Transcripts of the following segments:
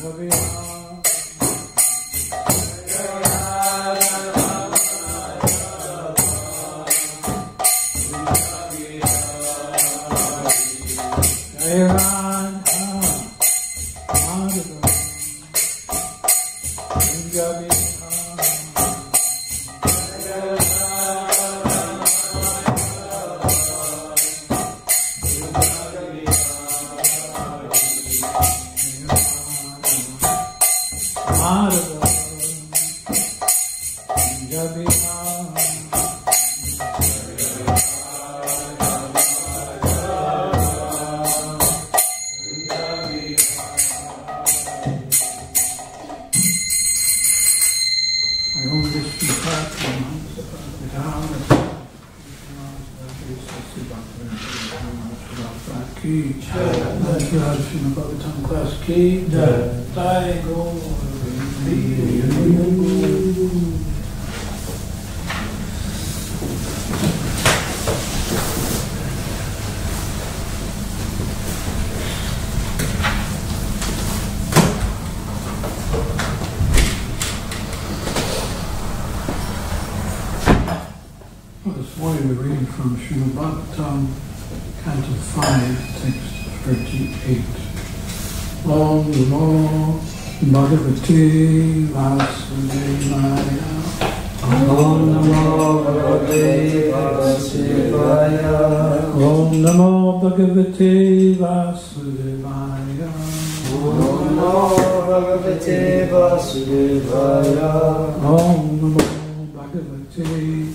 This morning we're reading from Srimad Bhagavatam, Canto 5, text 38. Om Namo Bhagavate Vasudevaya. Om Namo Bhagavate Vasudevaya. Om Namo Bhagavate Vasudevaya. Om Namo Bhagavate Vasudevaya. Om Namo Bhagavate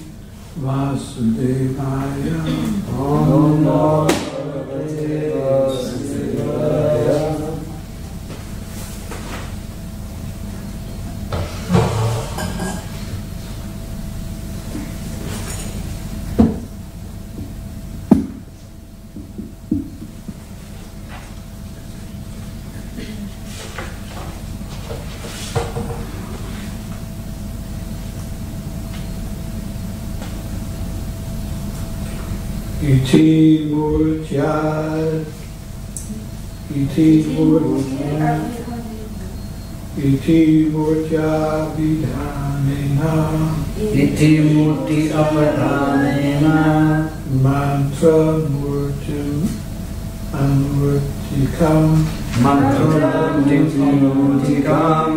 Vasudevaya. Om Namo Bhagavate Vasudevaya. Iti murtya, iti murtya, iti murtya vidhanena, Iti murti apadhanena, mantra murtim amurtikam, mantra murtikam,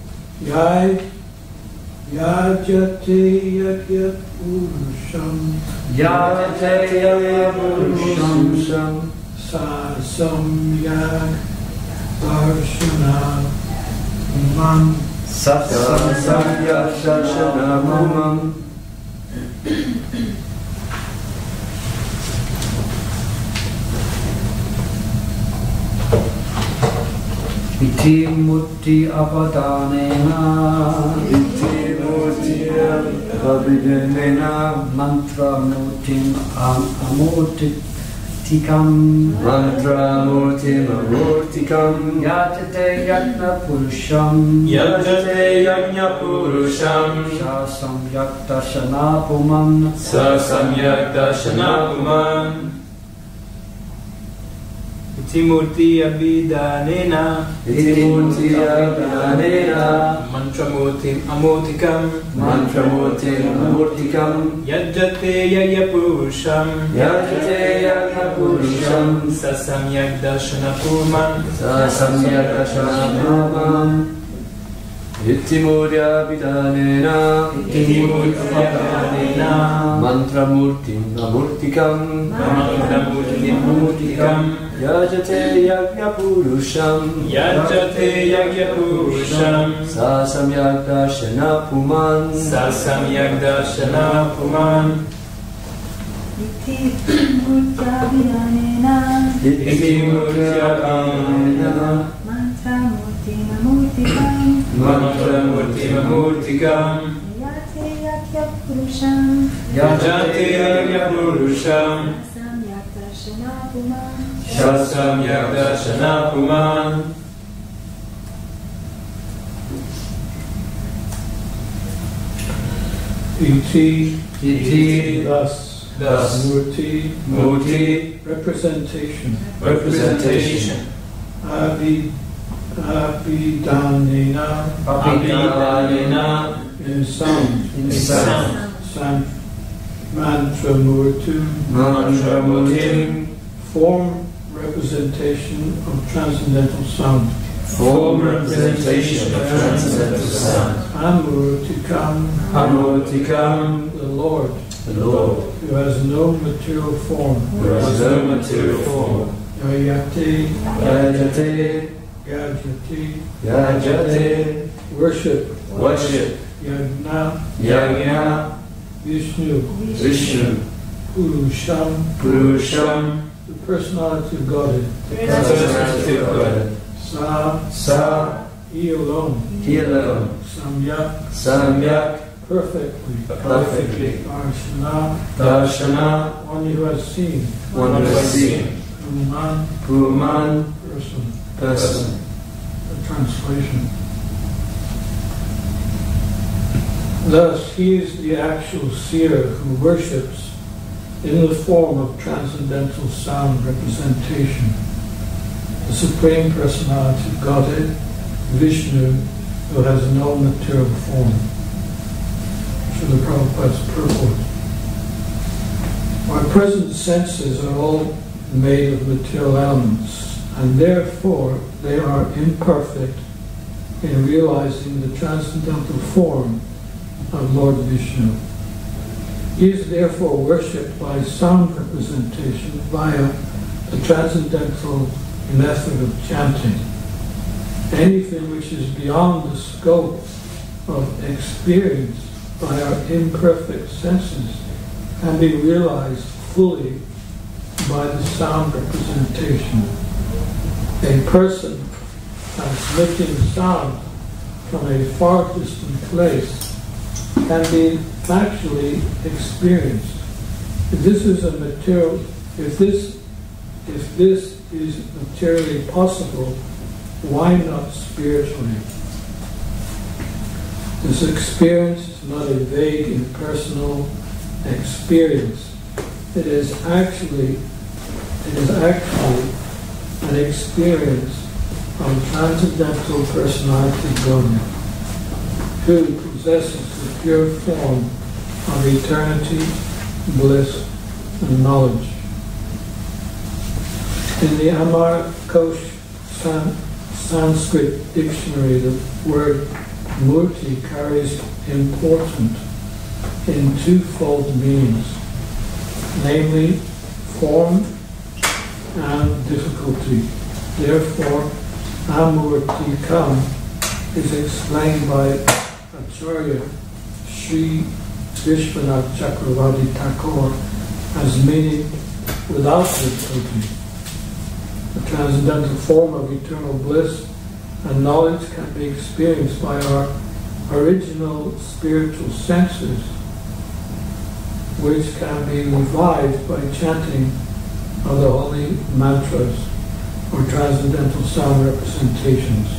yajate yagyat purusham, Yajataya Purusham, sasamyak darshana man. Sasamya Shashanamam. Iti mutti apadanena, iti mutti apadanena, mantra murtim amurtikam, mantra murtim amurtikam, yajate yajna purusham, Yajate yajna purusham, sasamyak darshanapuman, sasamyak darshanapuman. Iti murti abhidanena, iti murti apadanena, mantra murtim amurtikam, mantra murtim amurtikam, yajate yajna purusham, yajate yajna purusham, sasamyak darshanapuman, sasamyak darshanapuman. Iti murti apadanena, iti murti abhidanena, mantra murtim amurtikam, mantra murtim amurtikam, yajate yajna purusham, yajate yajna purusham, sasamyak darshanapuman, sasamyak darshanapuman. Iti murtya vidhanena, Iti murti abhidanena, mantra murtim amurtikam, mantra murtim amurtikam, yate yakya purusham, yajate yajna purusham, samyak darshanapuman, sasamyak darshanapuman. Iti, thus, murti, representation, representation, Apidanena Apidanena in sound. in sound. Mantramurtu, Mantramurtim, form representation of transcendental sound. form representation of transcendental sound. Amurtikam, Amurtikam, the Lord, the Lord, who has no material form. who has no material form. Yayate, Yajate, Gajati, Yajate, worship. worship, Yagna, Yagna, Vishnu, Vishnu, Purusham, Purusham, the personality of Godhead. personality of God. Sa, Sa, he alone. He alone, Samyak, Samyak, perfectly. perfectly. Darshana, Darshana, one who has seen. one who has seen. Puman, Puman, person. person. The translation. Thus, he is the actual seer who worships in the form of transcendental sound representation the Supreme Personality of Godhead, Vishnu, who has no material form. Srila Prabhupada's purport. Our present senses are all made of material elements, and therefore they are imperfect in realizing the transcendental form of Lord Vishnu. He is therefore worshipped by sound representation via the transcendental method of chanting. Anything which is beyond the scope of experience by our imperfect senses can be realized fully by the sound representation. A person transmitting sound from a far distant place can be factually experienced. If this is materially possible, why not spiritually? This experience is not a vague, impersonal experience. It is actually an experience of transcendental personality Godhead, who possesses the pure form of eternity, bliss, and knowledge. In the Amar Kosh Sanskrit dictionary, the word murti carries important in twofold meanings, namely form and difficulty. Therefore, Amurtikam is explained by Acharya Sri Vishwanath Chakravarti Thakur as meaning without difficulty. The transcendental form of eternal bliss and knowledge can be experienced by our original spiritual senses, which can be revived by chanting of the holy mantras or transcendental sound representations.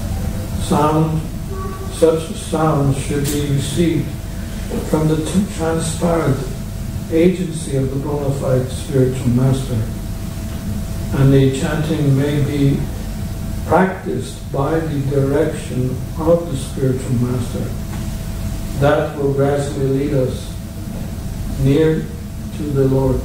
Such sound should be received from the transparent agency of the bona fide spiritual master, and the chanting may be practiced by the direction of the spiritual master. That will gradually lead us nearer to the Lord.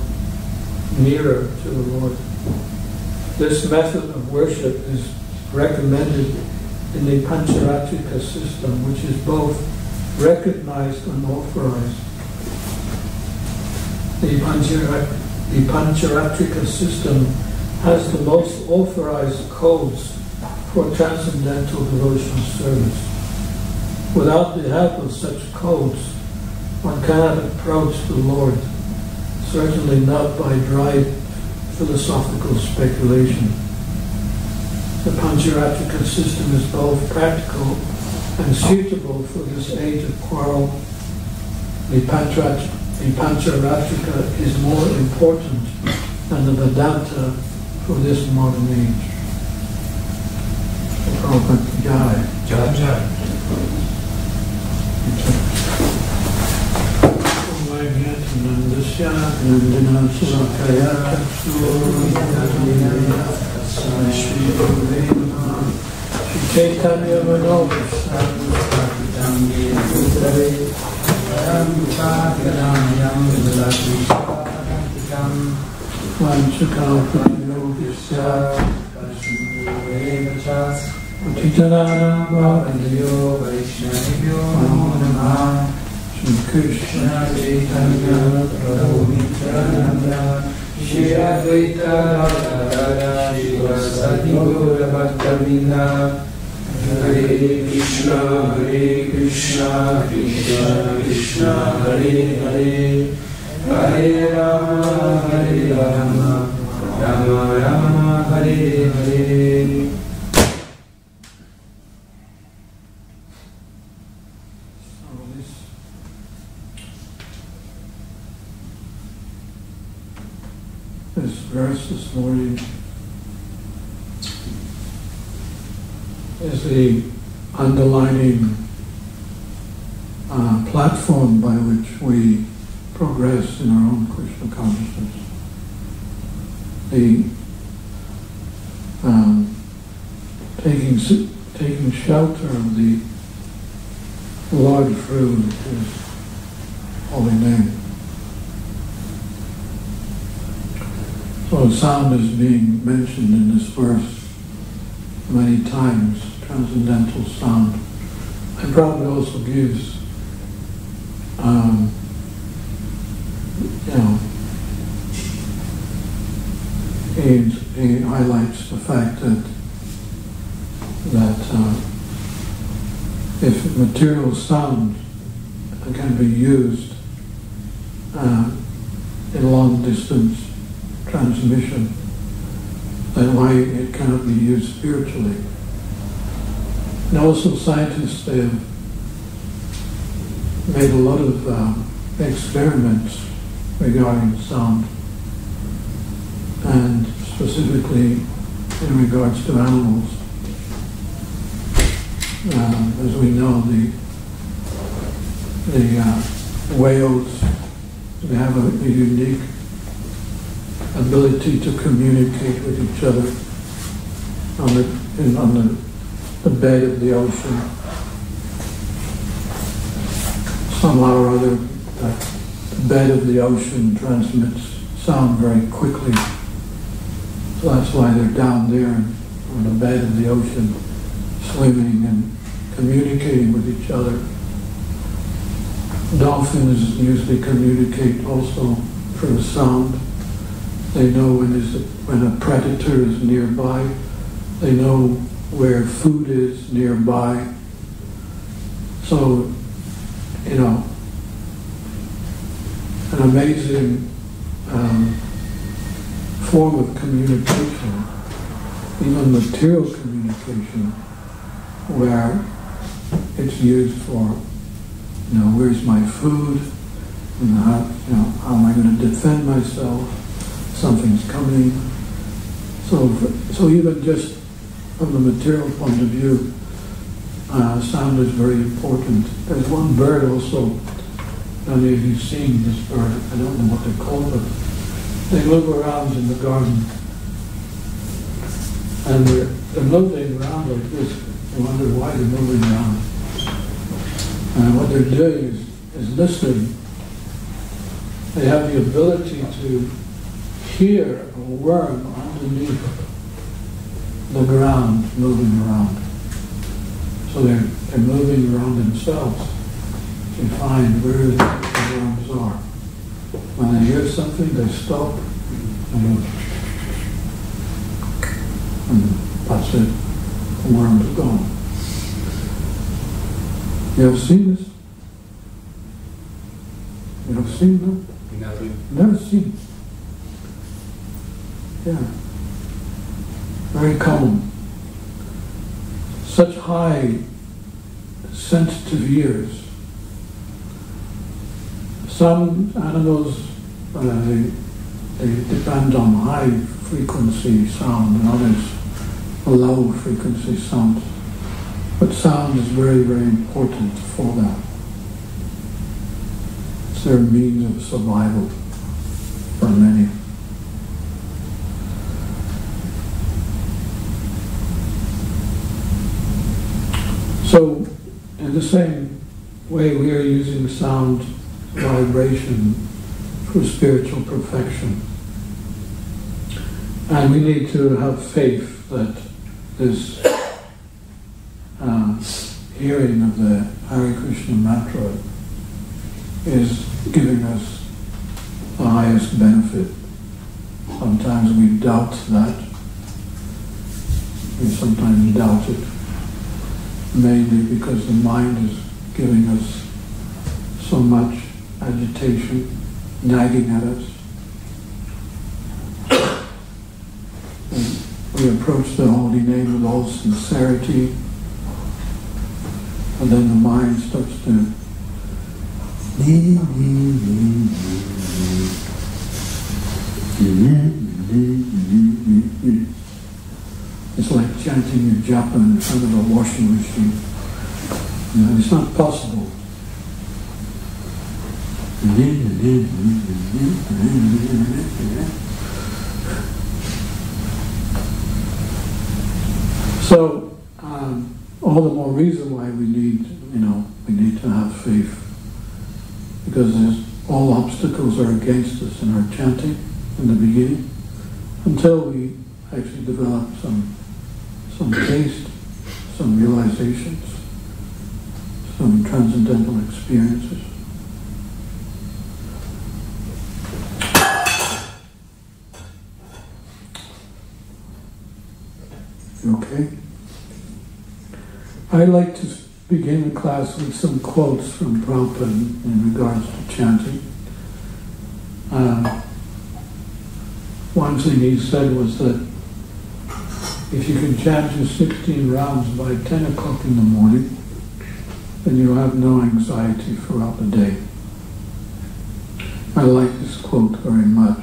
This method of worship is recommended in the Pancharatrika system, which is both recognized and authorized. The Pancharatrika system has the most authorized codes for transcendental devotional service. Without the help of such codes, one cannot approach the Lord, certainly not by dry philosophical speculation. The Pancharatrika system is both practical and suitable for this age of quarrel. The Pancharatrika is more important than the Vedanta for this modern age. Prabhupada Jai. Jai Jai. Nandasya Nandana Surakaya Shri Chaitanya Manobhisham Stapitam Yena Bhutale Ram Chakadanyam Vilapishakantikam Vanchakalpatinobhisya Kashimuevachas Utitananam Bhavandayo Vaishnavibhyo Namo Namaha Shri Krishna Chaitanya Prabhu Nityananda Shri Advaita Radha Shri Vasadi Gaura Bhakta-vrinda Hare Krishna Krishna Krishna Hare Hare Hare Rama Rama Rama Hare Hare. This verse this morning is the underlining platform by which we progress in our own Krishna consciousness. The taking shelter of the Lord through His holy name. So sound is being mentioned in this verse many times, transcendental sound. And Prabhupada also gives, he highlights the fact that if material sound can be used in long distance transmission, then why it cannot be used spiritually. And also scientists, they have made a lot of experiments regarding sound, and specifically in regards to animals. As we know, the whales, they have a unique ability to communicate with each other on the bed of the ocean. Somehow or other, the bed of the ocean transmits sound very quickly. So that's why they're down there on the bed of the ocean, swimming and communicating with each other. Dolphins usually communicate also through sound. They know when a predator is nearby. They know where food is nearby. So, an amazing form of communication, even material communication, where it's used for, where's my food, and how am I going to defend myself? Something's coming. So even just from the material point of view, sound is very important. There's one bird also, I don't know if you've seen this bird, I don't know what they're called, but they move around in the garden. And they're moving around like this. You wonder why they're moving around. And what they're doing is listening. They have the ability to hear a worm underneath the ground moving around. So they're moving around themselves to find where the worms are. When they hear something, they stop and that's it. The worm is gone. You ever seen this? You ever seen that? Never seen it. Yeah. Very common. Such high sensitive ears. Some animals, they depend on high frequency sound, and others low frequency sound. But sound is very, very important for them. It's their means of survival for many. So, in the same way, we are using sound vibration for spiritual perfection. And we need to have faith that this hearing of the Hare Krishna mantra is giving us the highest benefit. Sometimes we doubt that. We sometimes doubt it, mainly because the mind is giving us so much agitation, nagging at us. We approach the holy name with all sincerity, and then the mind starts to it's like chanting your japa in front of a washing machine. You know, it's not possible. So, all the more reason why we need to have faith, because all obstacles are against us in our chanting in the beginning, until we actually develop some taste, some realizations, some transcendental experiences. Okay? I like to begin the class with some quotes from Prabhupada in regards to chanting. One thing he said was that if you can chant your 16 rounds by 10 o'clock in the morning, then you'll have no anxiety throughout the day. I like this quote very much.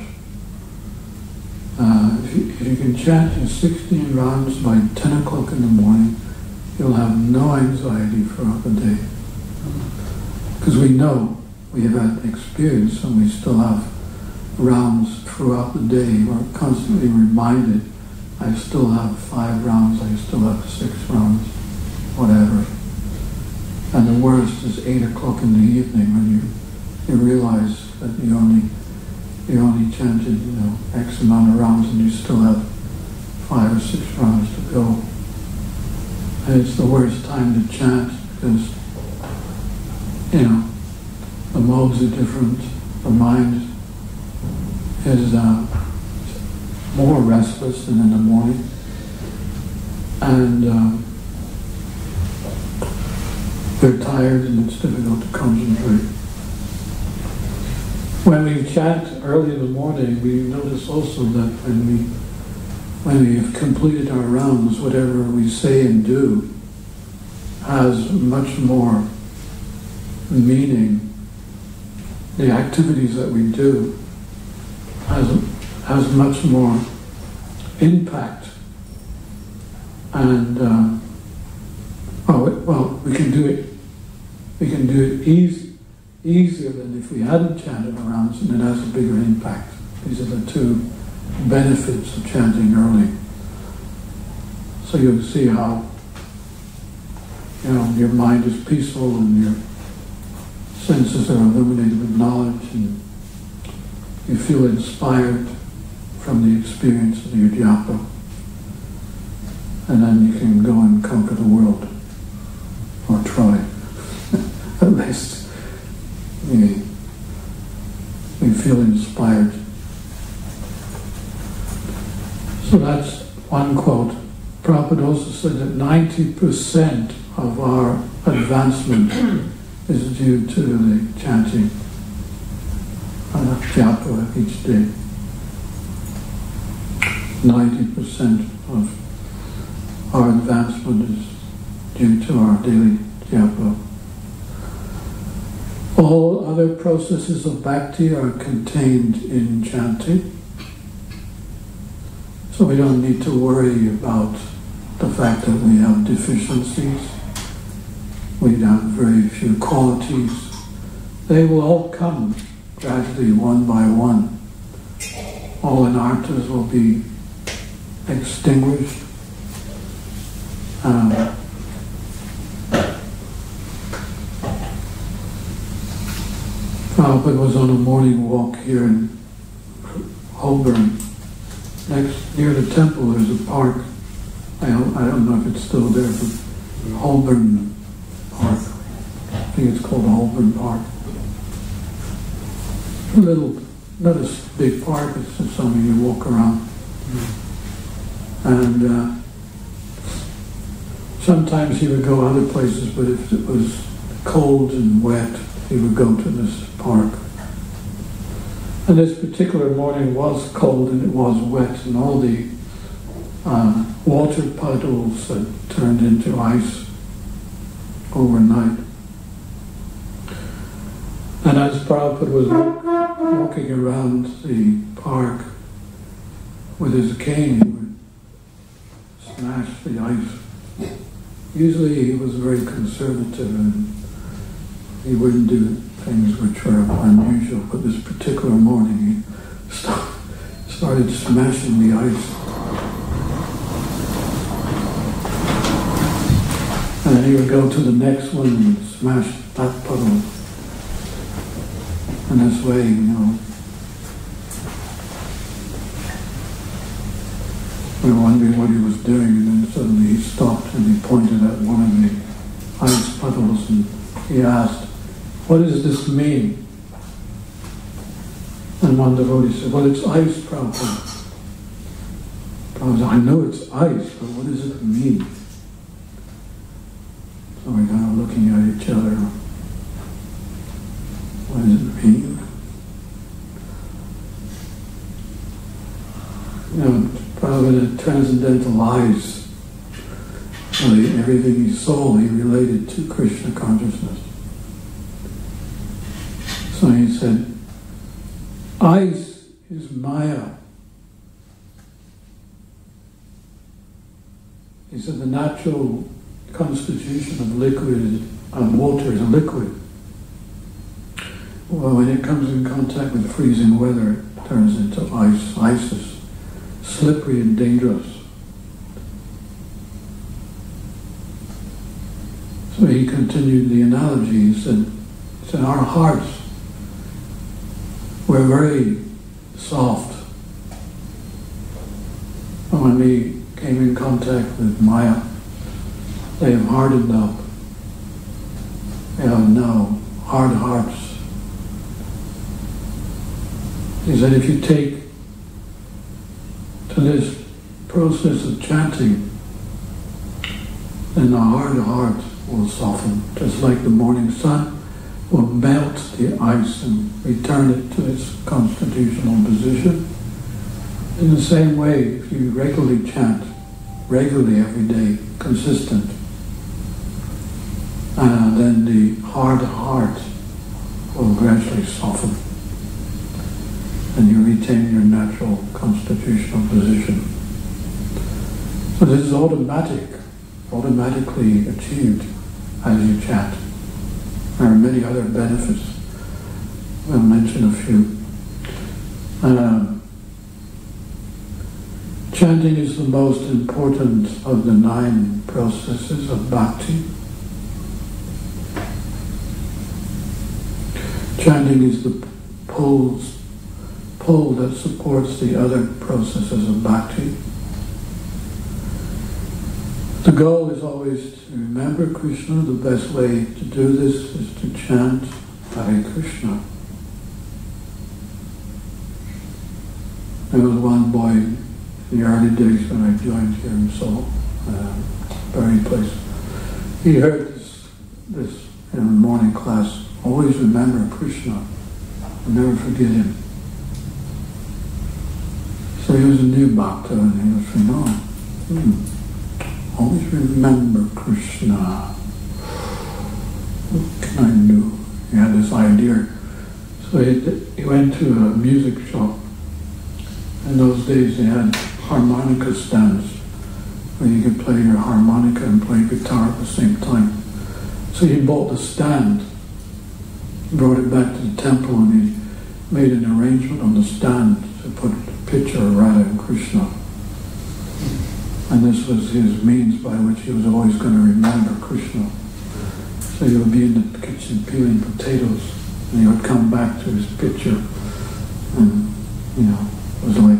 If you can chant your 16 rounds by 10 o'clock in the morning, you'll have no anxiety throughout the day. Because we know, we have had experience, and we still have rounds throughout the day. We're constantly reminded, I still have 5 rounds, I still have 6 rounds, whatever. And the worst is 8 o'clock in the evening when you realize that you only chanted, X amount of rounds, and you still have 5 or 6 rounds to go. And it's the worst time to chant because, the modes are different, the mind is more restless than in the morning, and they're tired and it's difficult to concentrate. When we chant early in the morning, we notice also that when we have completed our rounds, whatever we say and do has much more meaning. The activities that we do has much more impact, and we can do it easier than if we hadn't chanted our rounds, and it has a bigger impact. These are the two benefits of chanting early. So you'll see how your mind is peaceful and your senses are illuminated with knowledge, and you feel inspired from the experience of your japa, and then you can go and conquer the world, or try. At least we feel inspired. So that's one quote. Prabhupada also said that 90% of our advancement is due to the chanting of japa each day. 90% of our advancement is due to our daily japa. All other processes of bhakti are contained in chanting, so we don't need to worry about the fact that we have deficiencies. We have very few qualities. They will all come gradually, one by one. All anarthas will be extinguished. Prabhupada was on a morning walk here in Holborn. Near the temple there's a park. I don't know if it's still there, but Holborn Park. I think it's called Holborn Park. A little, not a big park, it's just something you walk around. And sometimes he would go other places, but if it was cold and wet, he would go to this park. And this particular morning was cold and it was wet, and all the water puddles had turned into ice overnight. And as Prabhupada was walking around the park with his cane, he would smash the ice. Usually he was very conservative and he wouldn't do things which were unusual, but this particular morning he started smashing the ice. And then he would go to the next one and smash that puddle. And this way, we were wondering what he was doing, and then suddenly he stopped and he pointed at one of the ice puddles and he asked, "What does this mean?" And one devotee said, "Well, it's ice, Prabhupada." Prabhupada said, "I know it's ice, but what does it mean?" So we're kind of looking at each other. What does it mean? Prabhupada had transcendental eyes. So everything he saw, he related to Krishna consciousness. So he said, ice is Maya. He said the natural constitution of water is a liquid. Well, when it comes in contact with freezing weather, it turns into ice. Ice is slippery and dangerous. So he continued the analogy. He said our hearts, we're very soft. But when we came in contact with Maya, they have hardened up. They have now hard hearts. He said if you take to this process of chanting, then the hard heart will soften, just like the morning sun will melt the ice and return it to its constitutional position. In the same way, if you regularly chant, regularly every day, consistent, then the hard heart will gradually soften and you retain your natural constitutional position. So this is automatically achieved as you chant. There are many other benefits. We'll mention a few. Chanting is the most important of the 9 processes of bhakti. Chanting is the pull that supports the other processes of bhakti. The goal is always to remember Krishna. The best way to do this is to chant Hare Krishna. There was one boy in the early days when I joined here in Seoul, Berry Place. He heard this in the morning class. Always remember Krishna. Never forget him. So he was a new bhakta and he was saying, always remember Krishna. What can I do? He had this idea. So he went to a music shop. In those days they had harmonica stands where you could play your harmonica and play guitar at the same time. So he bought the stand, brought it back to the temple, and he made an arrangement on the stand to put a picture of Radha and Krishna. And this was his means by which he was always going to remember Krishna. So he would be in the kitchen peeling potatoes, And he would come back to his picture, and, it was like,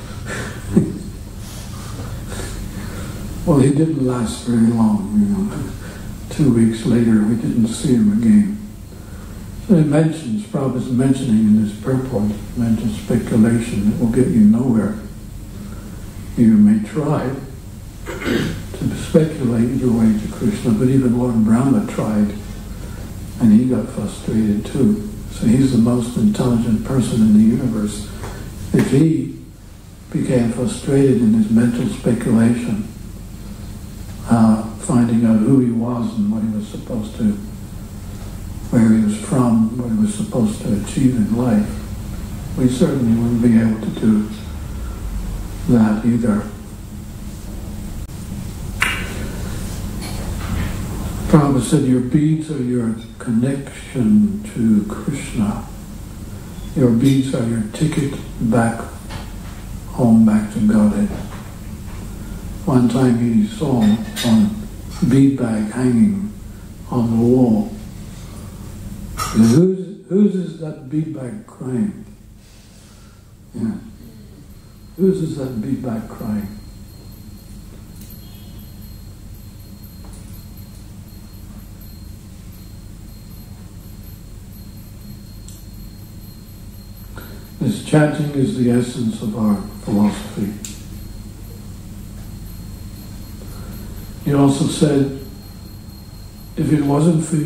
well, he didn't last very long, 2 weeks later, we didn't see him again. So he mentions, Prabhupada's mentioning in his purport, mentions speculation that will get you nowhere. You may try to speculate your way to Krishna, but even Lord Brahma tried, and he got frustrated too. So he's the most intelligent person in the universe. If he became frustrated in his mental speculation, finding out who he was and what he was supposed to, where he was from, what he was supposed to achieve in life, we certainly wouldn't be able to do that either. Prabhupada said your beads are your connection to Krishna. Your beads are your ticket back home, back to Godhead. One time he saw a bead bag hanging on the wall. He said, whose is that bead bag crying? Yeah. Whose is that bead bag crying? This chanting is the essence of our philosophy. He also said, if it wasn't for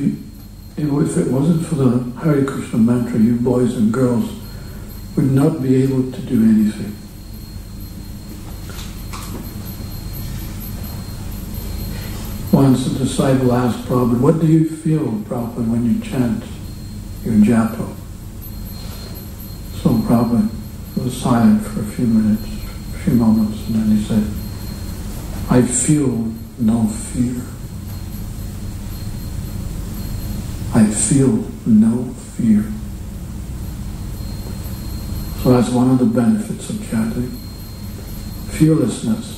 the Hare Krishna mantra, you boys and girls would not be able to do anything. Once a disciple asked Prabhupada, what do you feel, Prabhupada, when you chant your japa? So Prabhupada was silent for a few moments, and then he said, I feel no fear. I feel no fear. So that's one of the benefits of chanting. Fearlessness.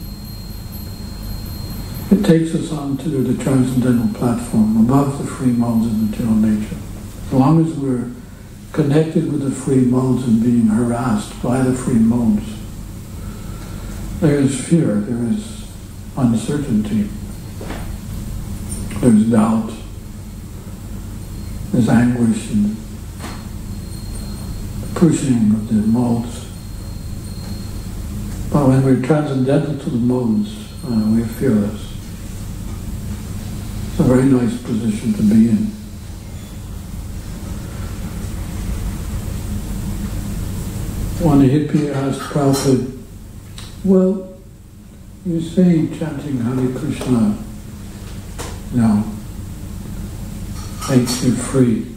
It takes us onto the transcendental platform, above the free modes of material nature. As long as we're connected with the free modes and being harassed by the free modes, there is fear, there is uncertainty, there's doubt, there's anguish and pushing of the modes. But when we're transcendental to the modes, we're fearless. It's a very nice position to be in. One hippie asked Prabhupada, well, you say chanting Hare Krishna makes you free.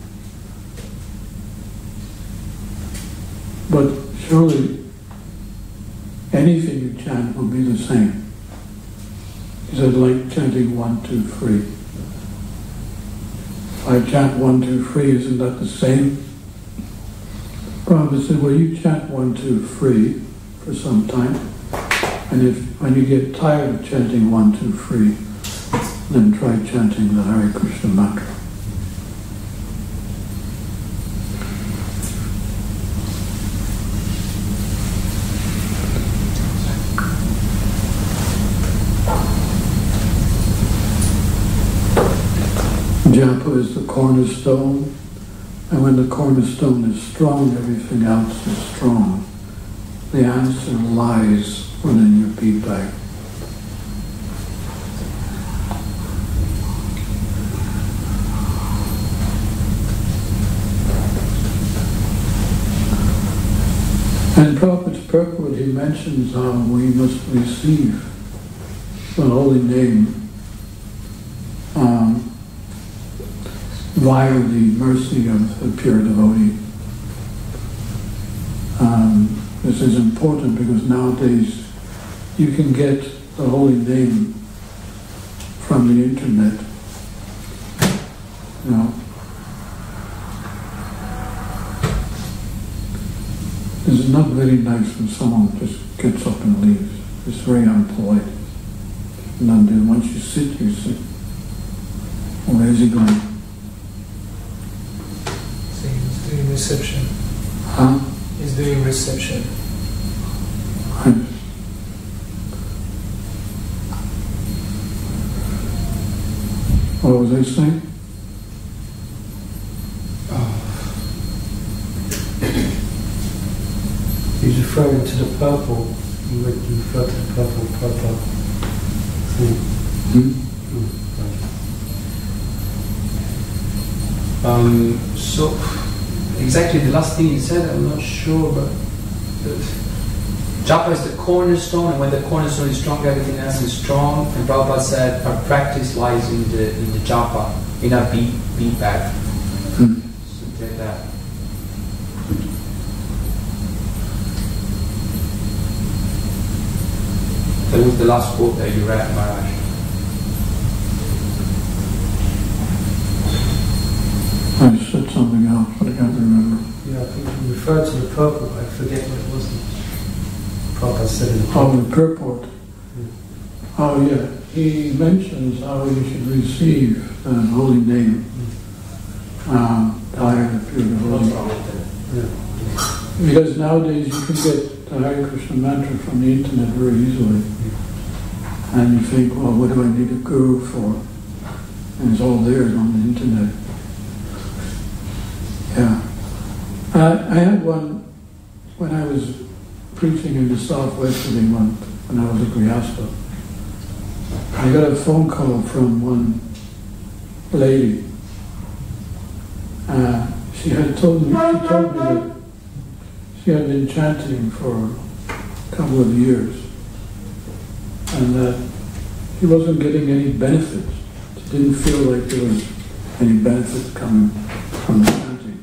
But surely anything you chant will be the same. He said, like chanting 1, 2, 3. If I chant 1, 2, 3, isn't that the same? Prabhupada said, well, you chant 1, 2, 3 for some time, and when you get tired of chanting 1, 2, 3, then try chanting the Hare Krishna mantra. Japa is the cornerstone, and when the cornerstone is strong, everything else is strong. The answer lies within your bead bag. And Prabhupada's purport, he mentions how we must receive the holy name via the mercy of the pure devotee. This is important because nowadays you can get the holy name from the internet. It's not very nice when someone just gets up and leaves. It's very unpolite. And then once you sit, you sit. Where is he going? reception. Huh? He's doing reception. What was I saying? He's referring to the purple. You refer to the purple thing. So exactly the last thing he said, I'm not sure, but japa is the cornerstone, and when the cornerstone is strong, everything else is strong. And Prabhupada said our practice lies in the japa, in our beat back. So take that. That was the last quote that you read, Maharaj. I said something else, but I can't remember. Yeah, I think you referred to the purple, I forget what it was. Prabhupada said in the Oh, the purport. Oh, yeah. He mentions how you should receive the holy name. Hare Krishna holy. Yeah. Because nowadays you can get the Hare Krishna mantra from the internet very easily. And you think, well, what do I need a guru for? And it's all there on the internet. Yeah. I had one when I was preaching in the southwest of England, when I was a Grihastha. I got a phone call from one lady. She told me that she had been chanting for a couple of years and that she wasn't getting any benefits. She didn't feel like there was any benefits coming from the chanting.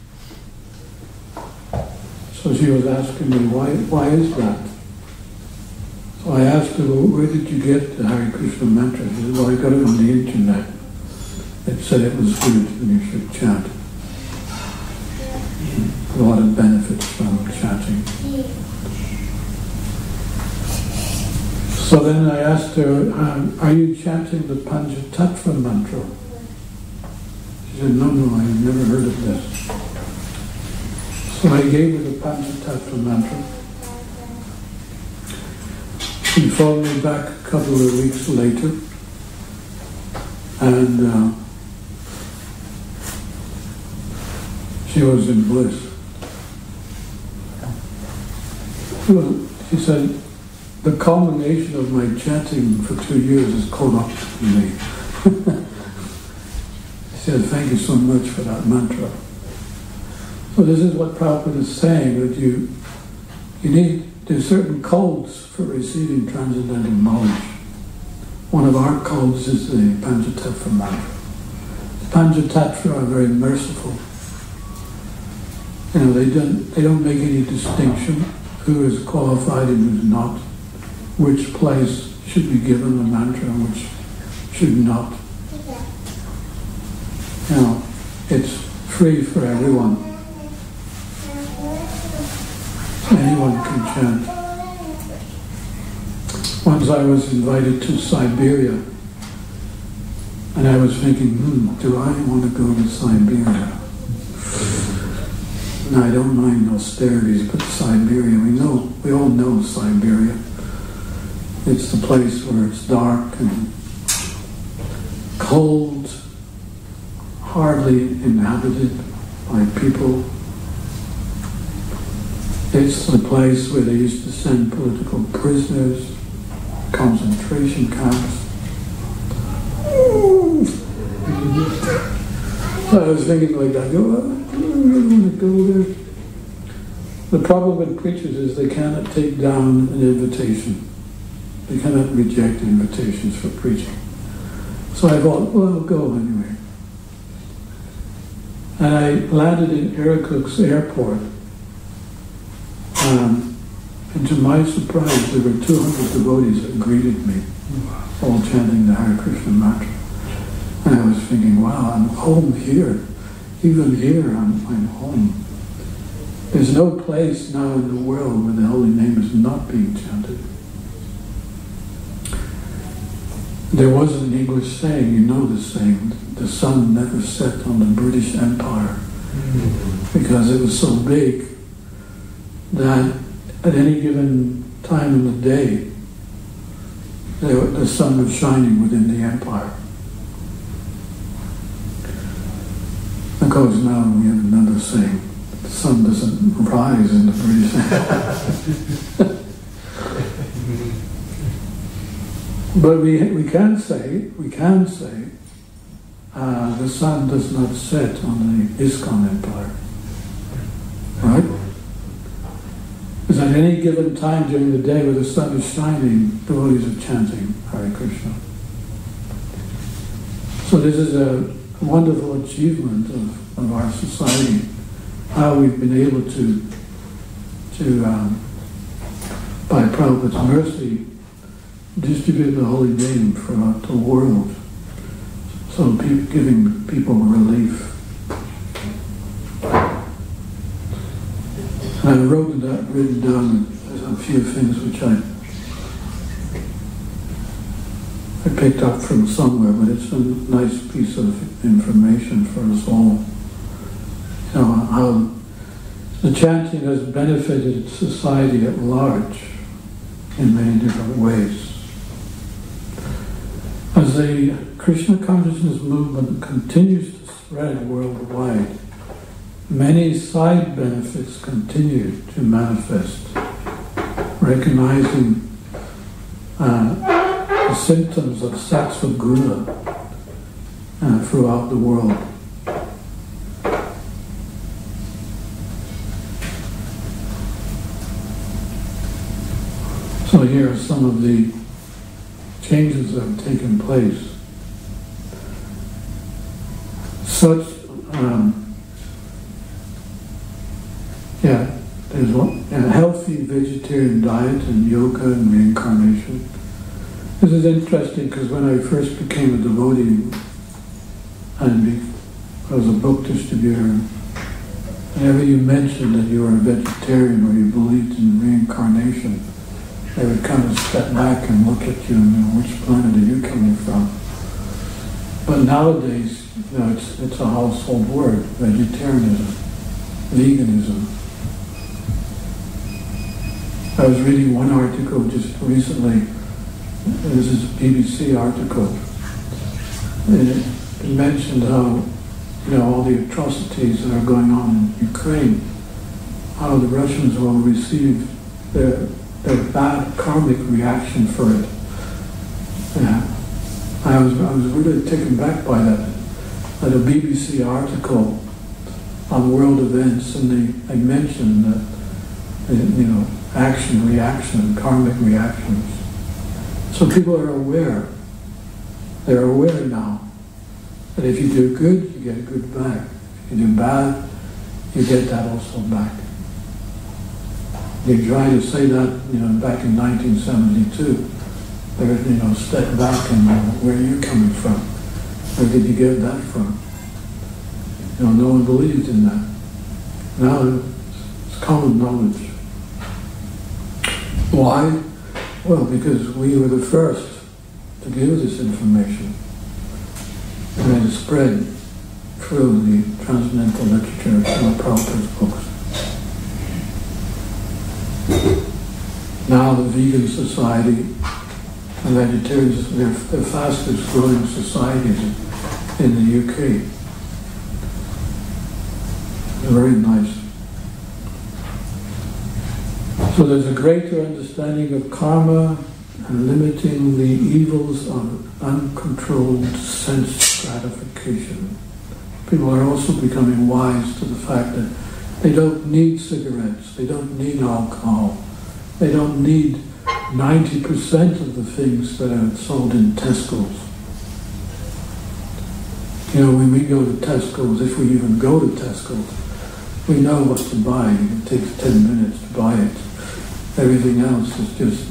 So she was asking me, why is that? So I asked her, well, where did you get the Hare Krishna mantra? She said, well, I got it on the internet. It said it was good and you should chant. A lot of benefits from chanting. So then I asked her, are you chanting the Panchatattva mantra? She said, no, I've never heard of this. So I gave her the Panchatattva mantra. She phoned me back a couple of weeks later, and she was in bliss. Well, she said, the culmination of my chanting for 2 years has caught up to me. She said, thank you so much for that mantra. So this is what Prabhupada is saying, that you need, there's certain codes for receiving transcendental knowledge. One of our codes is the Panchatattva mantra. The Panchatattva are very merciful. You know, they don't make any distinction who is qualified and who's not, which place should be given the mantra and which should not. You know, it's free for everyone. Anyone can chant. Once I was invited to Siberia, and I was thinking, do I want to go to Siberia? No, I don't mind austerities, but Siberia, we all know Siberia. It's the place where it's dark and cold, hardly inhabited by people. It's the place where they used to send political prisoners, concentration camps. So I was thinking like that, I don't really want to go there. The problem with preachers is they cannot take down an invitation. They cannot reject invitations for preaching. So I thought, well, I'll go anyway. And I landed in Iroquois Airport. And to my surprise, there were 200 devotees that greeted me, all chanting the Hare Krishna mantra. And I was thinking, wow, I'm home here. Even here, I'm home. There's no place now in the world where the holy name is not being chanted. There was an English saying, you know the saying, the sun never set on the British Empire because it was so big that at any given time in the day, the sun was shining within the empire. Of course, now we have another saying: the sun doesn't rise in the British Empire. But we can say the sun does not set on the ISKCON Empire, right? Because at any given time during the day where the sun is shining, devotees are chanting Hare Krishna. So this is a wonderful achievement of our society, how we've been able to by Prabhupada's mercy, distribute the holy name throughout the world, so giving people relief. And I written down a few things which I picked up from somewhere, but it's a nice piece of information for us all. You know, how the chanting has benefited society at large in many different ways. As the Krishna consciousness movement continues to spread worldwide, many side benefits continue to manifest, recognizing the symptoms of sattva guna throughout the world. So here are some of the changes that have taken place. Such, there's a healthy vegetarian diet and yoga and reincarnation. This is interesting because when I first became a devotee and I was a book distributor, whenever you mentioned that you were a vegetarian or you believed in reincarnation, they would kind of step back and look at you and know, which planet are you coming from? But nowadays, it's a household word: vegetarianism, veganism. I was reading one article just recently. This is a BBC article. It mentioned how, all the atrocities that are going on in Ukraine, how the Russians will receive their bad karmic reaction for it. I was really taken back by that. A BBC article on world events, and they mentioned that, action, reaction, karmic reactions. So people are aware. They're aware now that if you do good, you get good back. If you do bad, you get that also back. They tried to say that, back in 1972. They step back and where are you coming from? Where did you get that from? No one believed in that. Now it's common knowledge. Why? Well, because we were the first to give this information. And it spread through the transcendental literature of Prabhupada's books. Now the vegan society and vegetarians, they're the fastest growing societies in the UK. They're very nice. So there's a greater understanding of karma and limiting the evils of uncontrolled sense gratification. People are also becoming wise to the fact that they don't need cigarettes, they don't need alcohol, they don't need 90% of the things that are sold in Tesco's. When we go to Tesco's, if we even go to Tesco's, we know what to buy. It takes 10 minutes to buy it. Everything else is just,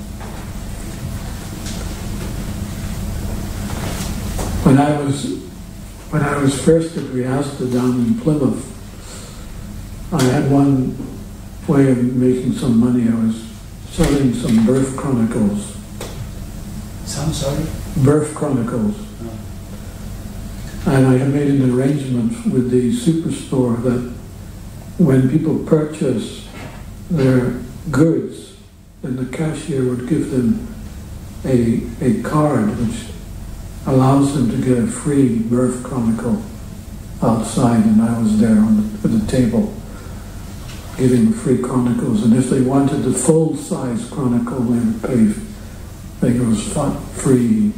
When I was first at Riasta down in Plymouth, I had one way of making some money. I was selling some birth chronicles. Some, sorry? Birth chronicles. And I had made an arrangement with the superstore that when people purchase their goods, then the cashier would give them a card which allows them to get a free birth chronicle outside, and I was there at the table giving free chronicles, and if they wanted the full-size chronicle, they would pay, I think it was £3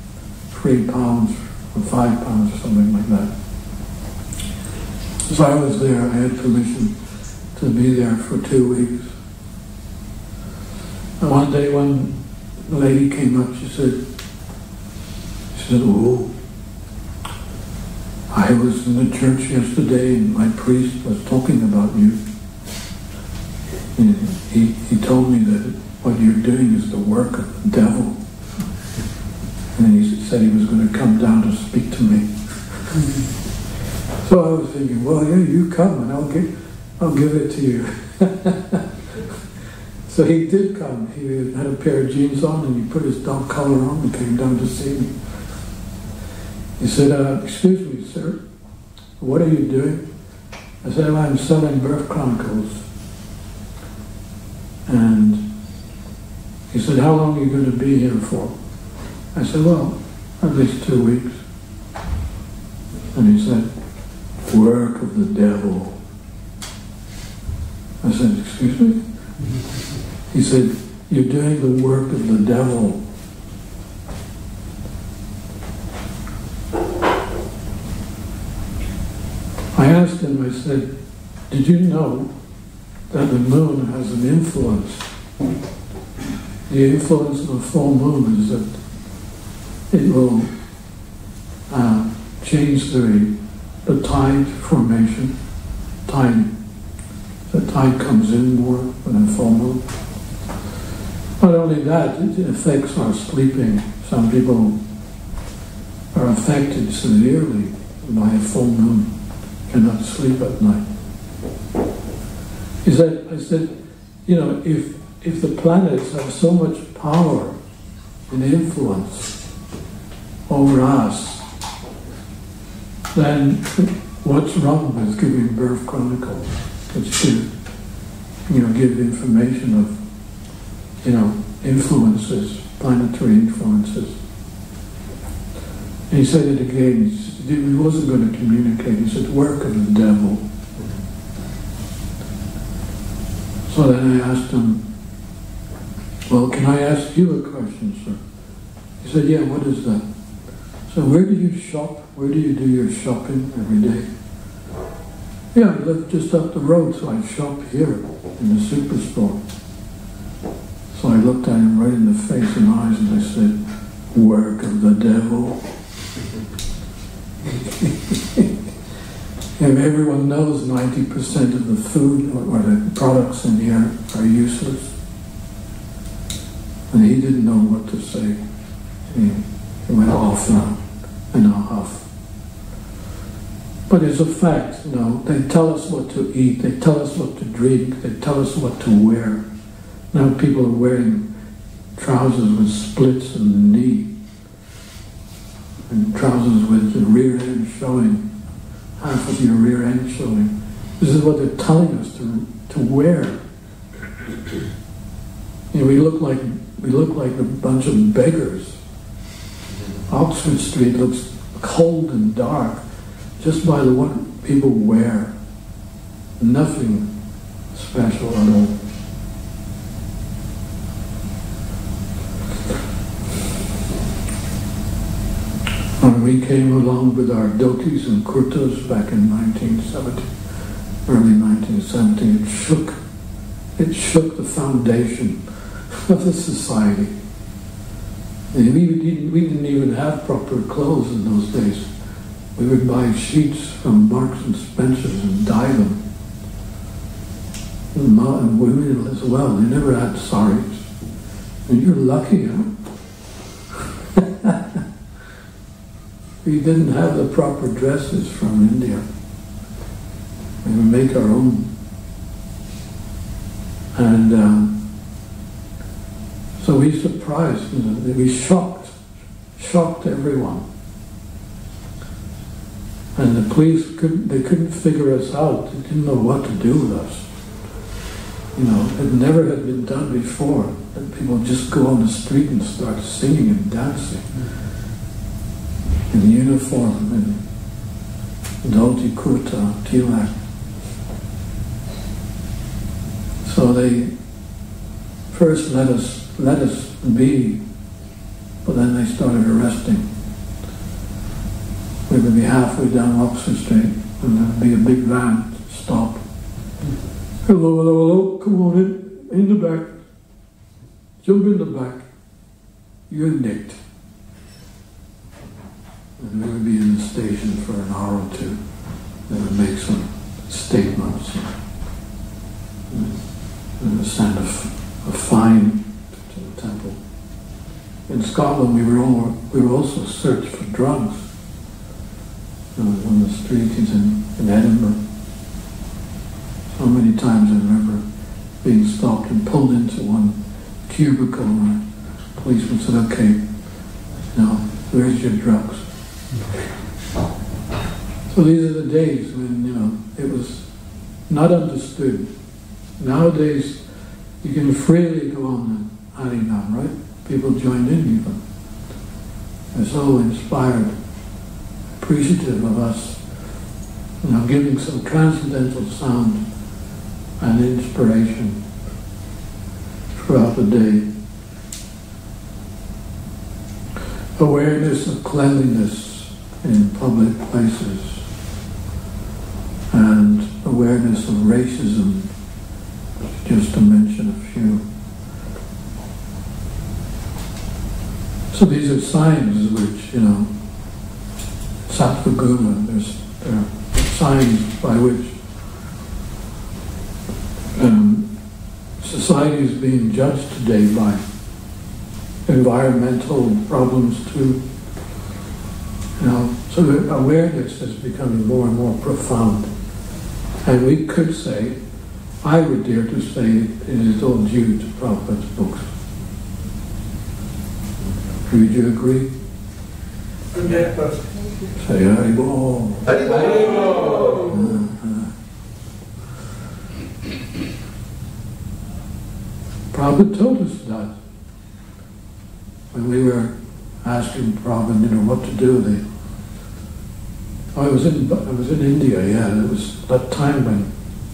or £5 or something like that. So I was there, I had permission to be there for 2 weeks. And one day when the lady came up, she said, "Oh, I was in the church yesterday and my priest was talking about you. And he told me that what you're doing is the work of the devil. And he said he was going to come down to speak to me." So I was thinking, well, yeah, you come and I'll give it to you. So he did come. He had a pair of jeans on and he put his dog collar on and came down to see me. He said, "Excuse me, sir, what are you doing?" I said, "Well, I'm selling birth chronicles." And he said, "How long are you going to be here for?" I said, "Well, at least 2 weeks." And he said, "Work of the devil." I said, "Excuse me?" He said, "You're doing the work of the devil." I asked him, I said, "Did you know that the moon has an influence? The influence of a full moon is that it will change the tide formation. The tide comes in more when a full moon. Not only that, it affects our sleeping. Some people are affected severely by a full moon, cannot sleep at night." I said, you know, if the planets have so much power and influence over us, then what's wrong with giving birth chronicles, which should, give information of, influences, planetary influences? And he said it again. He wasn't going to communicate. He said, "Work of the devil." So then I asked him, "Well, can I ask you a question, sir?" He said, "Yeah, what is that?" So, "Where do you shop? Where do you do your shopping every day?" "Yeah, I live just up the road, so I shop here in the superstore." So I looked at him right in the face and eyes and I said, "Work of the devil." If everyone knows 90% of the food or the products in here are useless, and he didn't know what to say. He went off in a huff. But it's a fact, they tell us what to eat, they tell us what to drink, they tell us what to wear. Now people are wearing trousers with splits in the knee, and trousers with the rear end showing, half of your rear end showing. This is what they're telling us to wear. We look like a bunch of beggars. Oxford Street looks cold and dark just by what people wear. Nothing special at all. When we came along with our dhotis and kurtas back in 1970, early 1970, it shook the foundation of the society. And we didn't even have proper clothes in those days. We would buy sheets from Marks and Spencer's and dye them. And women as well, they never had saris. And you're lucky, huh? We didn't have the proper dresses from India. We would make our own. And so we surprised, we shocked everyone. And the police couldn't figure us out. They didn't know what to do with us. You know, it never had been done before. That people just go on the street and start singing and dancing in uniform and dhoti kurta, tilak. So they first let us be, but then they started arresting. We would be halfway down Oxford Street, and there would be a big van stop. Hello, hello, hello, come on in the back. Jump in the back. You're nicked. And we would be in the station for an hour or two. They would make some statements and send a fine to the temple. In Scotland, we were also searched for drugs. On the streets in Edinburgh. So many times I remember being stopped and pulled into one cubicle and the policeman said, okay, now where's your drugs? So these are the days when, you know, it was not understood. Nowadays you can freely go on the Harinam, right? People joined in even. They're so inspired, appreciative of us, you know, giving some transcendental sound and inspiration throughout the day. Awareness of cleanliness in public places and awareness of racism, just to mention a few. So these are signs which, you know, Sattva-guna, there are signs by which society is being judged today by environmental problems too. You know, so the awareness is becoming more and more profound. And we could say, I would dare to say, it is all due to Prabhupada's books. Would you agree? Say Haribol. Prabhupada told us that. When we were asking Prabhupada, you know, what to do, I was in India, yeah. It was that time when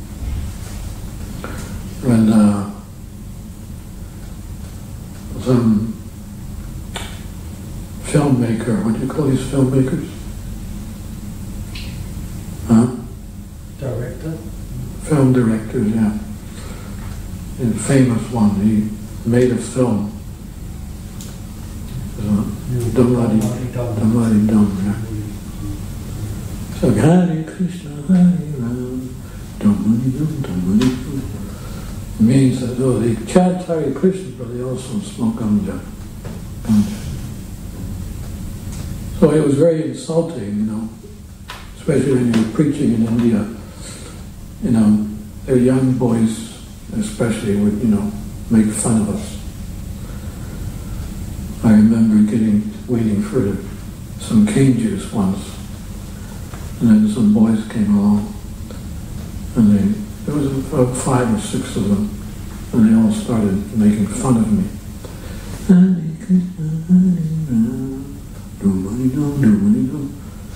some filmmaker, what do you call these filmmakers? Huh? Director? Film directors, yeah. A famous one, he made a film. Damladi Dam, yeah. So Hare Krishna, Hare Ram, Damladi Dam, Damladi Dam. It means that though they chant Hare Krishna, but they also smoke ganja. So it was very insulting, you know, especially when you were preaching in India. You know, their young boys especially would, you know, make fun of us. I remember waiting for some cane juice once, and then some boys came along, and there was about 5 or 6 of them, and they all started making fun of me. Hare Krishna, Hare Ram, do-ba-dee-dum, do-ba-dee-dum.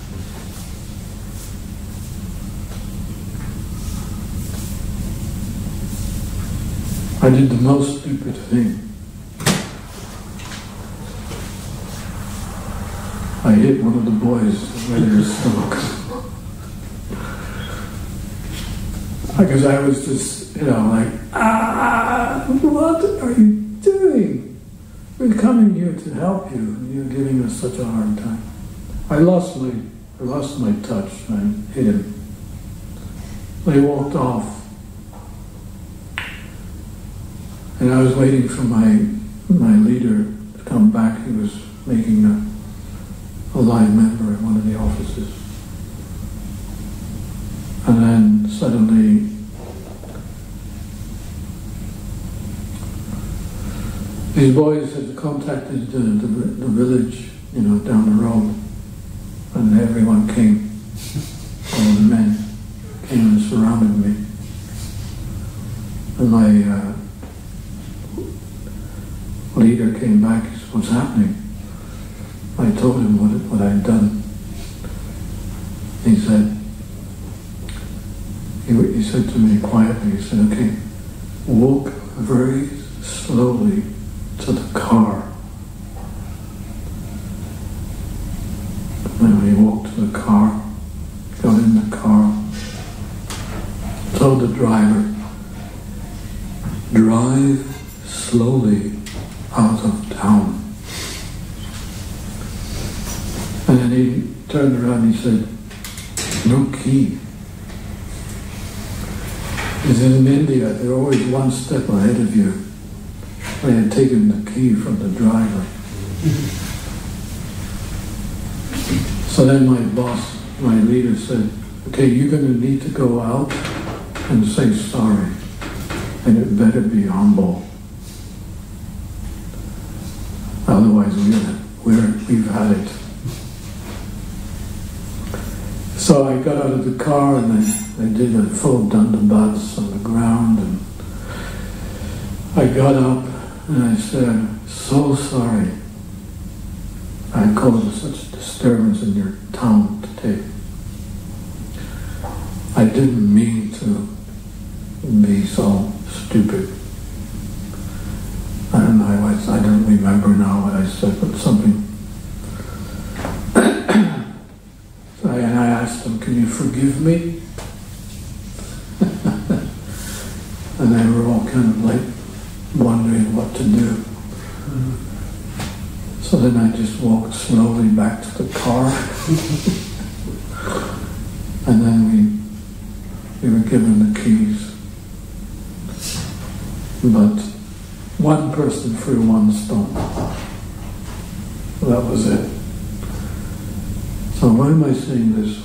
I did the most stupid thing. I hit one of the boys right in the stomach. Because I was just, you know, like, what are you doing? We're coming here to help you, and you're giving us such a hard time. I lost my touch. I hit him. They walked off. And I was waiting for my leader to come back. He was making a line member at one of the offices. And then suddenly these boys had contacted the village, you know, down the road, and everyone came. my leader came back, he said, "What's happening?" I told him what I'd done. He said, he said to me quietly, he said, "Okay, walk very slowly to the car." And when he walked to the car, got in the car, told the driver, "Drive slowly out of town." And then he turned around and he said, "No key." Because in India, they're always one step ahead of you. They had taken the key from the driver. So then my boss, my leader said, "Okay, you're going to need to go out and say sorry. And it better be humble. Otherwise, we've had it." So I got out of the car and I did a full dandabats on the ground, and I got up and I said, "I'm so sorry I caused such disturbance in your town today. I didn't mean to be so stupid." And I don't remember now what I said, but something. And I asked them, "Can you forgive me?" And they were all kind of like wondering what to do. So then I just walked slowly back to the car. And then we were given the keys. But one person threw one stone. That was it. So why am I saying this?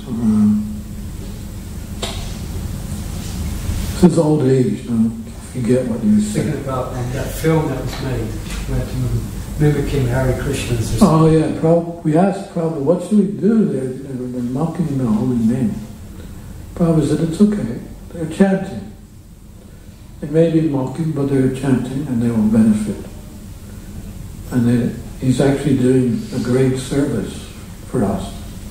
Since old age, you forget what you say. Thinking about that film that was made, mimicking Hare Krishnas. Oh yeah, we asked Prabhupada, "What should we do there? They're mocking the holy name." Prabhupada said, "It's okay. They're chanting. They may be mocking, but they're chanting and they will benefit." And he's actually doing a great service for us.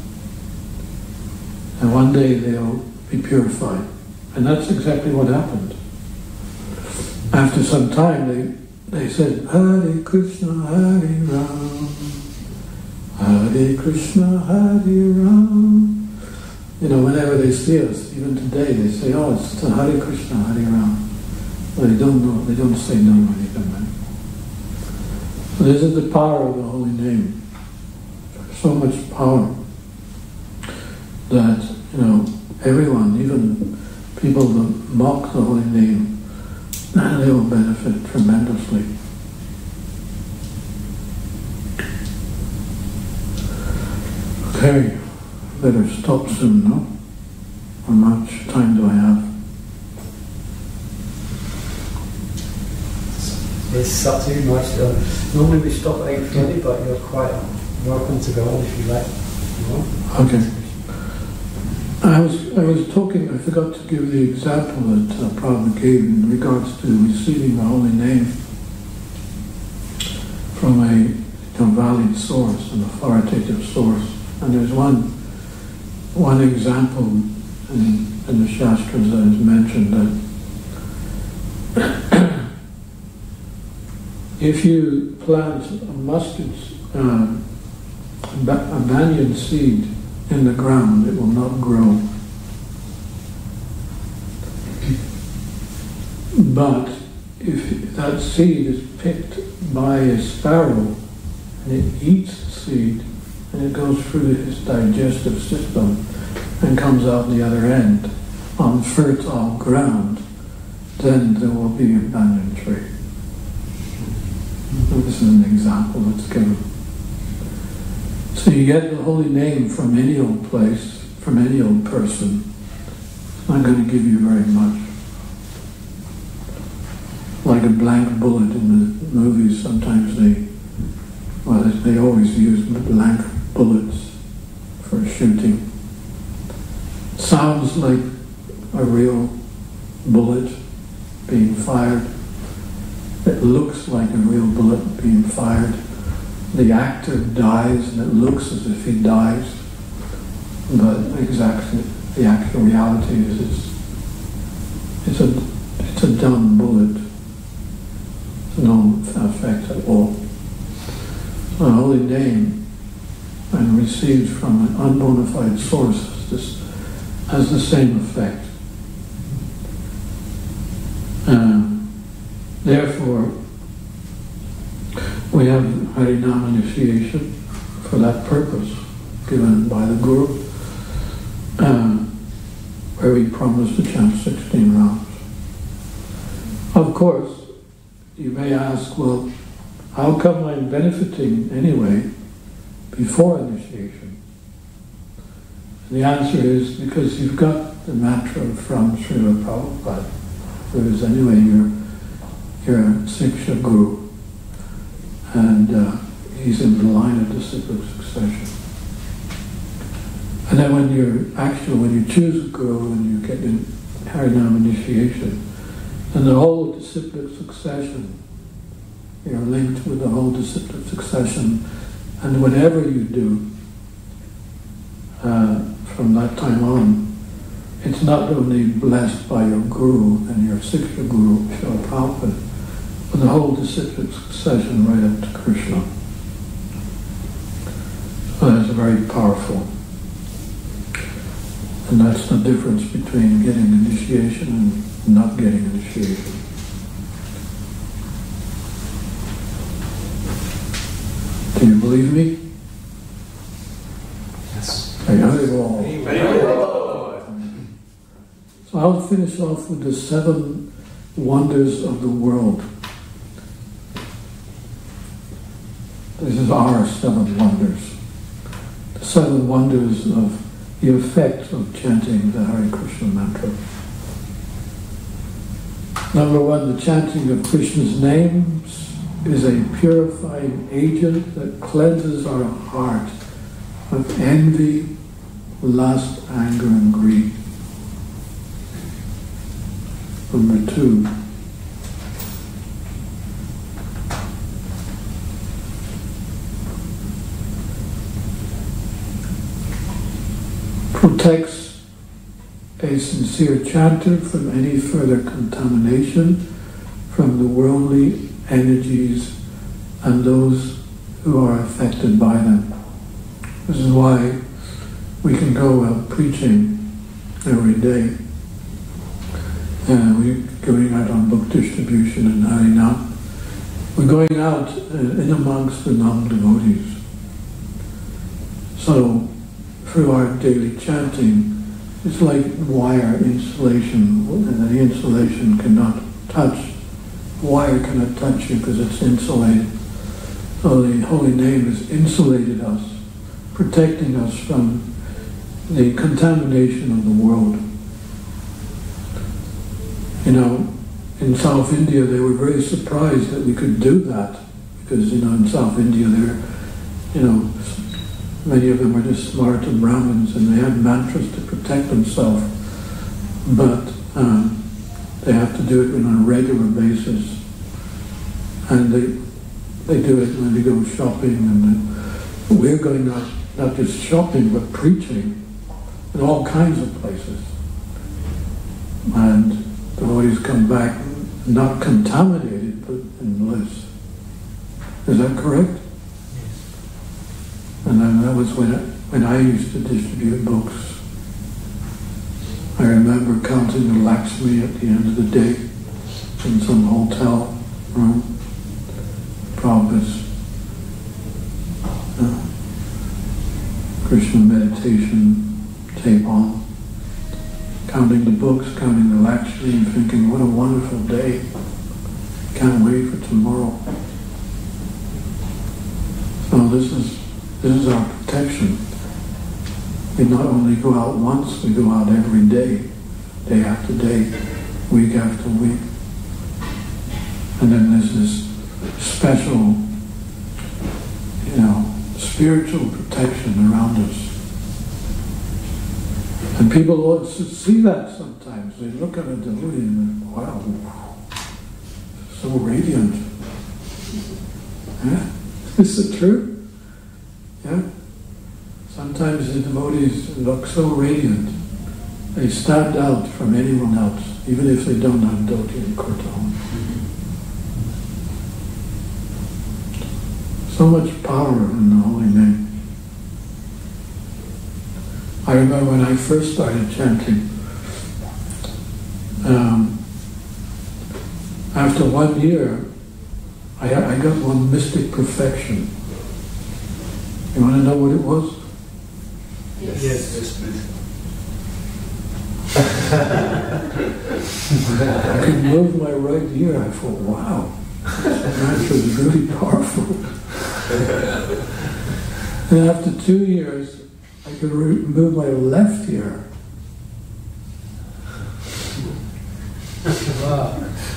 And one day they'll be purified. And that's exactly what happened. After some time, they said, "Hare Krishna, Hare Ram, Hare Krishna, Hare Ram." You know, whenever they see us, even today, they say, "Oh, it's Hare Krishna, Hare Ram." But they don't know, they don't say no when they come in. So this is the power of the holy name. So much power that, everyone, even people that mock the holy name, they will benefit tremendously. Okay, better stop soon, no? How much time do I have? It's up to you, Max. Normally we stop at 8:30, but you're quite welcome to go on if you like. Okay. I was talking, I forgot to give the example that Prabhupada gave in regards to receiving the holy name from a valid source, an authoritative source. And there's one example in the Shastras that is mentioned that if you plant a mustard, a banyan seed in the ground, it will not grow. But if that seed is picked by a sparrow and it eats the seed and it goes through its digestive system and comes out the other end on fertile ground, then there will be a banyan tree. This is an example that's given. So you get the holy name from any old place, from any old person. It's not going to give you very much. Like a blank bullet in the movies, sometimes they always use blank bullets for shooting. Sounds like a real bullet being fired. It looks like a real bullet being fired. The actor dies and it looks as if he dies, but exactly the actual reality is it's a dumb bullet. It's no effect at all. A holy name, and received from an unbona source, has the same effect. Therefore, we have Harinam initiation for that purpose, given by the Guru, where we promise to chant 16 rounds. Of course, you may ask, well, how come I'm benefiting anyway before initiation? And the answer is because you've got the mantra from Srila Prabhupada, who is anyway your Siksha Guru, and he's in the line of disciplic succession. And then when you choose a Guru and you get in Harinam initiation, then the whole disciplic succession, you're linked with the whole disciplic succession, and whatever you do from that time on, it's not only blessed by your Guru and your Siksha Guru, Srila Prabhupada, but the whole disciplic succession right up to Krishna. So that's very powerful. And that's the difference between getting initiation and not getting initiation. Do you believe me? Yes. So I'll finish off with the 7 wonders of the world. This is our 7 wonders. The 7 wonders of the effect of chanting the Hare Krishna mantra. Number 1, the chanting of Krishna's names is a purifying agent that cleanses our heart of envy, lust, anger, and greed. Number 2, protects a sincere chanter from any further contamination from the worldly energies and those who are affected by them. This is why we can go out preaching every day. We're going out on book distribution and Harinam. We're going out in amongst the non-devotees. So, through our daily chanting, it's like wire insulation, and the insulation cannot touch. Wire cannot touch you because it's insulated. So the holy name has insulated us, protecting us from the contamination of the world. You know, in South India they were very surprised that we could do that, because in South India many of them are just Smarta Brahmins and they had mantras to protect themselves, but they have to do it on a regular basis, and they do it when they go shopping, and we're going out not just shopping but preaching in all kinds of places, and the devotees come back not contaminated but in bliss. Is that correct? And then that was when I used to distribute books. I remember counting the Lakshmi at the end of the day in some hotel room. Prabhupada's Krishna meditation tape on, counting the books, counting the Lakshmi, and thinking, what a wonderful day. Can't wait for tomorrow. So this is our protection. We not only go out once, we go out every day, day after day, week after week. And then there's this special, spiritual protection around us. And people don't see that sometimes. They look at a devotee and wow, so radiant. Yeah? Is it true? Yeah? Sometimes the devotees look so radiant, they stand out from anyone else, even if they don't have dhoti and kurta. So much power in the holy name. I remember when I first started chanting, after 1 year, I got one mystic perfection. You want to know what it was? Yes, please. I could move my right ear. I thought, wow, that was really powerful. And after 2 years, I could move my left ear. Wow.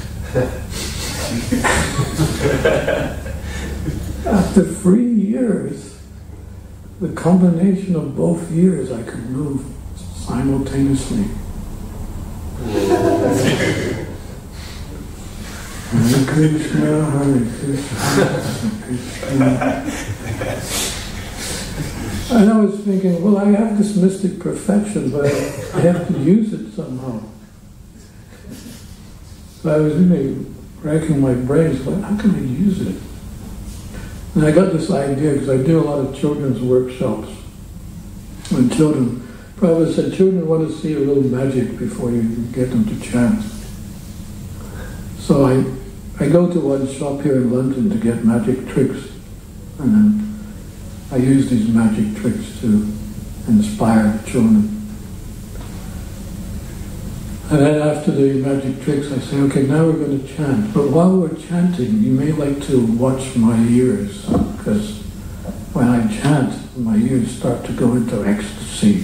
After 3 years, the combination of both ears I could move simultaneously. Hare Krishna, Hare Krishna, Hare Krishna. And I was thinking, well, I have this mystic perfection, but I have to use it somehow. So I was really racking my brains, but how can I use it? And I got this idea because I do a lot of children's workshops. When children, Prabhupada said, children want to see a little magic before you get them to chant. So I go to one shop here in London to get magic tricks, and then I use these magic tricks to inspire the children. And then after the magic tricks, I say, okay, now we're going to chant. But while we're chanting, you may like to watch my ears, because when I chant, my ears start to go into ecstasy.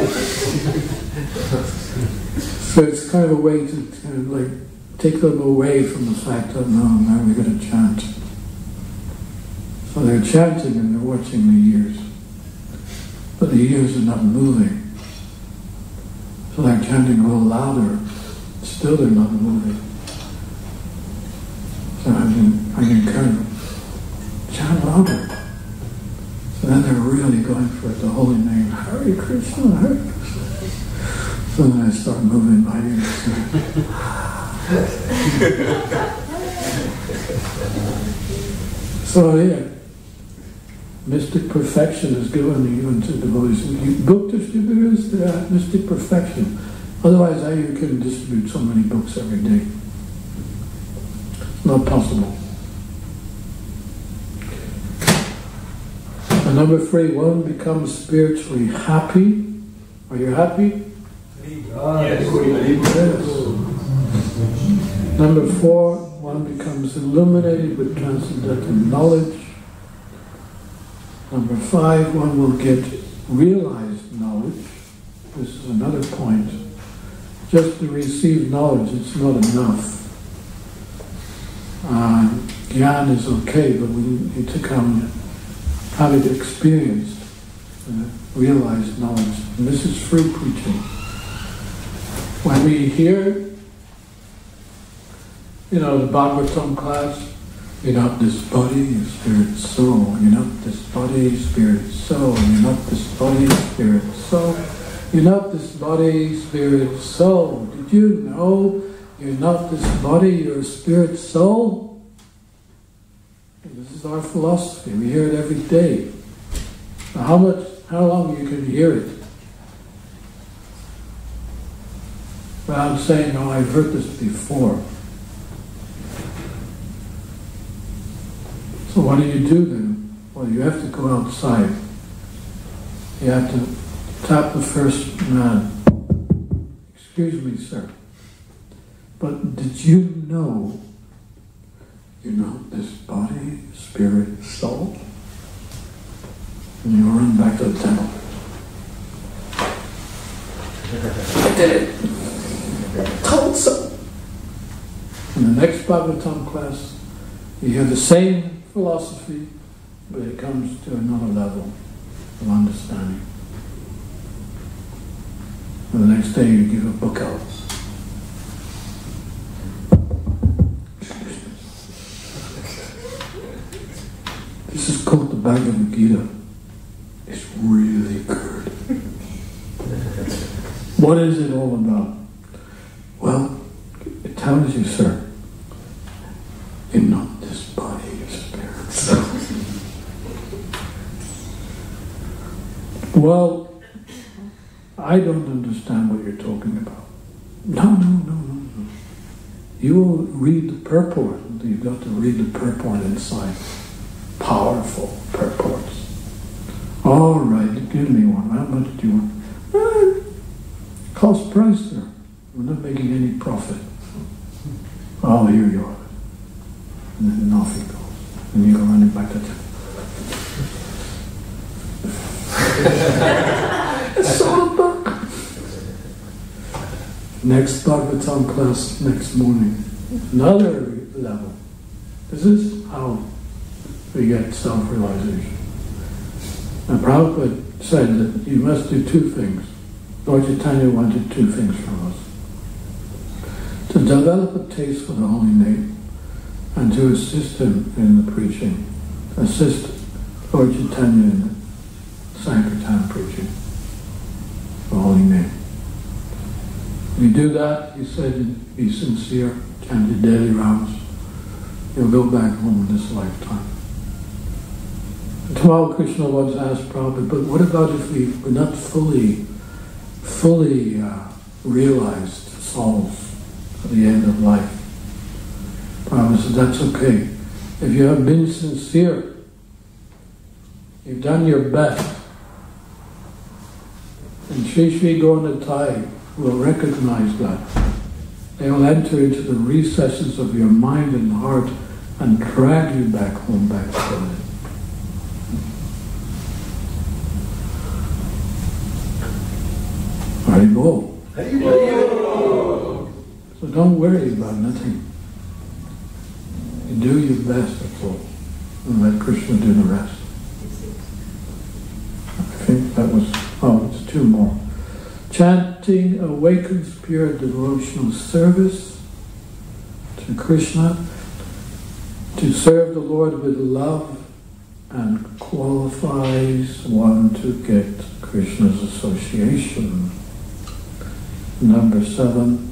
So it's kind of a way to kind of like take them away from the fact that, no, now we're going to chant. So they're chanting and they're watching the ears. But the ears are not moving. So they're chanting a little louder. Still they're not moving. So I encourage them, chant louder. So then they're really going for it, the holy name, Hare Krishna, Hare Krishna. So then I start moving my ears. So yeah, mystic perfection is given even to devotees. Book distributors, they have mystic perfection. Otherwise, how you can distribute so many books every day? It's not possible. And number 3, one becomes spiritually happy. Are you happy? Yes. Yes. Number 4, one becomes illuminated with transcendental knowledge. Number 5, one will get realized knowledge. This is another point. Just to receive knowledge, it's not enough. Gyan is okay, but we need to have it experienced, realized knowledge. And this is free preaching. When we hear, the Bhagavatam class, you're not this body, you're spirit, soul. You're not this body, spirit, soul. You're not this body, spirit, soul. You're not this body, spirit, soul. Did you know you're not this body, you're spirit, soul? And this is our philosophy. We hear it every day. Now how long you can hear it? Without saying, oh, I've heard this before. So what do you do then? Well, you have to go outside. You have to tap the first man. Excuse me, sir. But did you know you're not this body, spirit, soul? And you run back to the temple. I did it. Told so. In the next Bhagavatam class, you hear the same philosophy, but it comes to another level of understanding. And the next day you give a book out. Bhagavad Gita is really good. What is it all about? Well, it tells you, sir, you're not this body, you're spirit. Well, I don't understand what you're talking about. No. You will read the purport. You've got to read the purport inside. Powerful purports. All right, give me one. How much do you want? Cost price, sir. We're not making any profit. Oh, here you are. And then off he goes. And you go running back to town. It's all about. Next Bhagavatam class next morning. Another level. This is how we get self-realization. And Prabhupada said that you must do two things. Lord Chaitanya wanted two things from us. To develop a taste for the holy name and to assist him in the preaching. Assist Lord Chaitanya in the Sankirtan preaching the holy name. If you do that, he said, be sincere, chant your daily rounds, you'll go back home in this lifetime. Tomorrow Krishna once asked Prabhupada, but what about if we were not fully realized souls at the end of life? Prabhupada said, that's okay. If you have been sincere, you've done your best, and Sri Sri Gauranatai will recognize that. They will enter into the recesses of your mind and heart and drag you back home, back to God. Haribol. So don't worry about nothing. You do your best, that's all. And let Krishna do the rest. I think that was, it's two more. Chanting awakens pure devotional service to Krishna, to serve the Lord with love, and qualifies one to get Krishna's association. Number 7,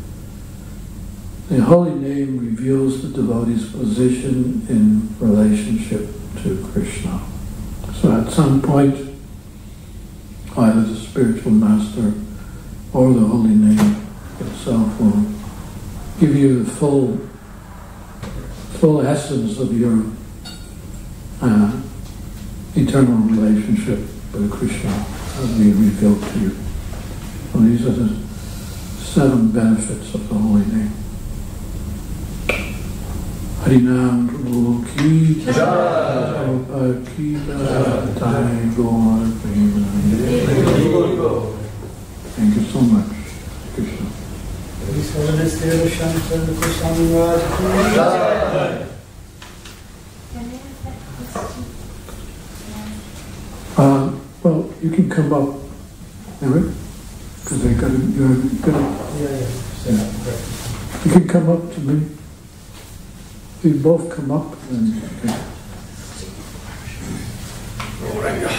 the holy name reveals the devotee's position in relationship to Krishna. So at some point, either the spiritual master or the holy name itself will give you the full essence of your eternal relationship with Krishna as we revealed to you. So these are the 7 benefits of the holy name. Harinam Prabhu Ki Jai, Prabhupada Ki Jai, Jai Gaur Premanande. Thank you so much, Krishna. Well, you can come up, Eric, because you're gonna. Yeah. You can come up to me. We both come up and. Okay.